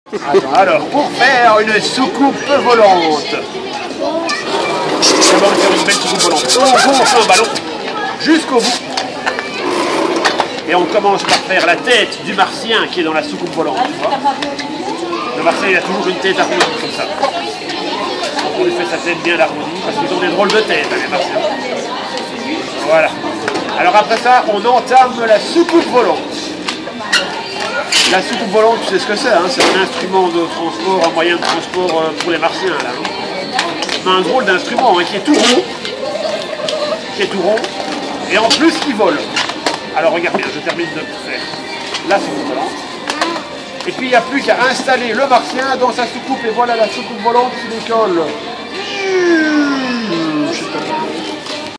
Alors, pour faire une soucoupe volante, d'abord faire une belle soucoupe volante, on gonfle un ballon jusqu'au bout. Et on commence par faire la tête du martien qui est dans la soucoupe volante. Le martien, il a toujours une tête arrondie comme ça. Donc on lui fait sa tête bien arrondie parce qu'ils ont des drôles de tête, les martiens. Voilà. Alors après ça, on entame la soucoupe volante. La soucoupe volante, tu sais ce que c'est, hein, c'est un instrument de transport, un moyen de transport pour les martiens. Là, hein. Un drôle d'instrument hein, qui est tout rond. Et en plus qui vole. Alors regarde bien, je termine de faire la soucoupe volante. Et puis il n'y a plus qu'à installer le martien dans sa soucoupe et voilà la soucoupe volante qui décolle.